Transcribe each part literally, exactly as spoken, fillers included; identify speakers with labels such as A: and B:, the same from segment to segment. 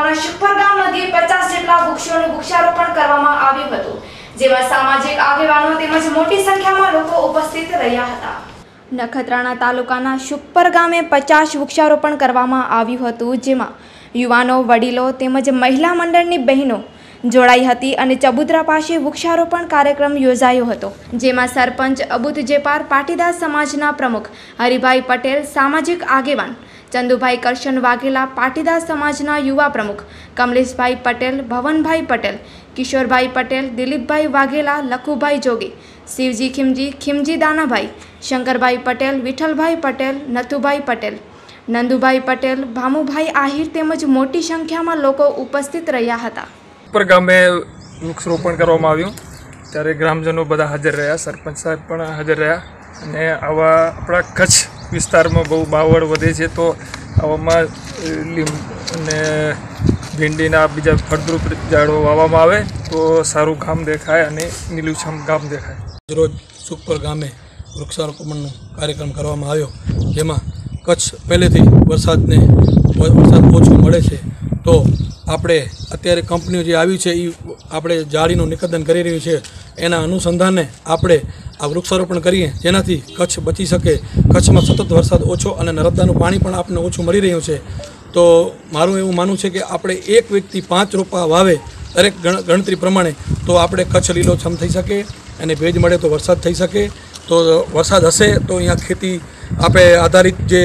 A: તાલુકાના શુકપર ગામ મધ્યે પચાસ જેટલા વૃક્ષોનું વૃક્ષારોપણ કરવામાં આવ્યું હતું, જેમાં સામાજિક આગેવાનો તેમજ મોટી સંખ્યામાં લોકો ઉપસ્થિત રહ્યા હતા। નખત્રાણા તાલુકાના શુકપર ગામે પચાસ વૃક્ષારોપણ કરવામાં આવ્યું હતું, જેમાં યુવાનો, વડીલો તેમજ મહિલા મંડળની બહેનો જોડાઈ હતી અને ચબુતરા પાસે વૃક્ષારોપણ કાર્યક્રમ યોજાયો હતો, જેમાં સરપંચ અબુત જેપાર, પાટીદાર સમાજના પ્રમુખ હરિભાઈ પટેલ, સામાજિક આગેવાન ચંદુભાઈ કરશન વાઘેલા, પાટીદાર સમાજના યુવા પ્રમુખ કમલેશભાઈ પટેલ, ભવનભાઈ પટેલ, કિશોરભાઈ પટેલ, દિલીપભાઈ વાઘેલા, લખુભાઈ જોગી, શિવજી ખીમજી, ખીમજી દાનાભાઈ, શંકરભાઈ પટેલ, વિઠ્ઠલભાઈ પટેલ, નથુભાઈ પટેલ, નંદુભાઈ પટેલ, ભામુભાઈ આહિર તેમજ મોટી સંખ્યામાં લોકો ઉપસ્થિત રહ્યા હતા।
B: પર ગામે વૃક્ષારોપણ કરવામાં આવ્યું ત્યારે ગ્રામજનો બધા હાજર રહ્યા, સરપંચ સાહેબ પણ હાજર રહ્યા અને આવા આપણા કચ્છ વિસ્તારમાં બહુ બાવળ વધે છે, તો આવામાં લીંબ અને ભીંડીના બીજા ફળદ્રુપ ઝાડો વાવવામાં આવે તો સારું ગામ દેખાય અને લીલુંછમ ગામ દેખાય।
C: રોજ શુકપર ગામે વૃક્ષારોપણનો કાર્યક્રમ કરવામાં આવ્યો, જેમાં કચ્છ પહેલેથી વરસાદને વરસાદ ઓછો મળે છે, તો આપણે અત્યારે કંપનીઓ જે આવી છે એ આપણે જાળીનું નિકંદન કરી રહી છે, એના અનુસંધાને આપણે આ વૃક્ષારોપણ કરીએ જેનાથી કચ્છ બચી શકે। કચ્છમાં સતત વરસાદ ઓછો અને નર્મદાનું પાણી પણ આપણને ઓછું મળી રહ્યું છે, તો મારું એવું માનવું છે કે આપણે એક વ્યક્તિ પાંચ રોપા વાવે દરેક ગણતરી પ્રમાણે, તો આપણે કચ્છ લીલોછમ થઈ શકે અને ભેજ મળે તો વરસાદ થઈ શકે। તો વરસાદ હશે તો અહીંયા ખેતી આપણે આધારિત જે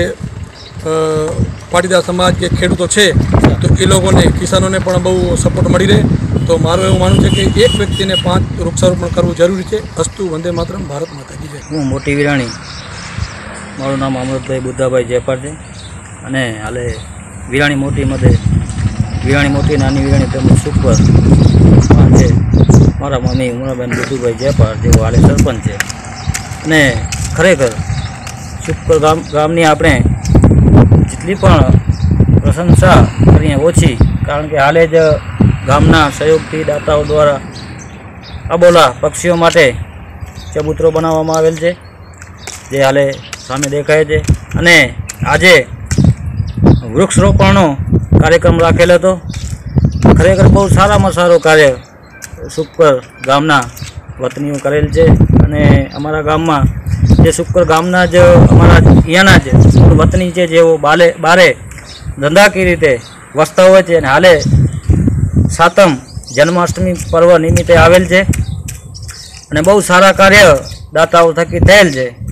C: પાટીદાર સમાજ કે ખેડૂતો છે તો એ લોકોને, કિસાનોને પણ બહુ સપોર્ટ મળી રહે। તો મારું એવું માનવું છે કે એક વ્યક્તિને પાંચ વૃક્ષારોપણ કરવું જરૂરી છે। અસ્તુ વંદે માતરમ, ભારત માતા કી જય।
D: હું મોટી વિરાણી, મારું નામ અમૃતભાઈ બુદ્ધાભાઈ જેપાર છે અને હાલે વિરાણી મોટી મધ્યે વિરાણી મોટી, નાની વિરાણી તેમજ શુકપર છે મારા મમ્મી ઉમરાબેન બુદ્ધુભાઈ જેપાર, જેઓ હાલે સરપંચ છે। અને ખરેખર શુકપર ગામ ગામની આપણે જેટલી પણ પ્રશંસા કરીએ ઓછી, કારણ કે હાલે જ ગામના સહયોગથી દાતાઓ દ્વારા અબોલા પક્ષીઓ માટે ચબૂતરો બનાવવામાં આવેલ છે, જે હાલે સામે દેખાય છે। અને આજે વૃક્ષરોપણનો કાર્યક્રમ રાખેલ હતો। ખરેખર બહુ સારામાં સારું કાર્ય શુકપર ગામના વતનીઓ કરેલ છે અને અમારા ગામમાં જે શુકપર ગામના જ અમારા અહીંયાના જ વતની છે, જેઓ બાલે બારે ધંધાકીય રીતે વસતા હોય છે અને હાલે સાતમ જન્માષ્ટમી પર્વ નિમિત્તે આવેલ છે અને બહુ સારા કાર્ય દાતાઓ થકી થયેલ છે।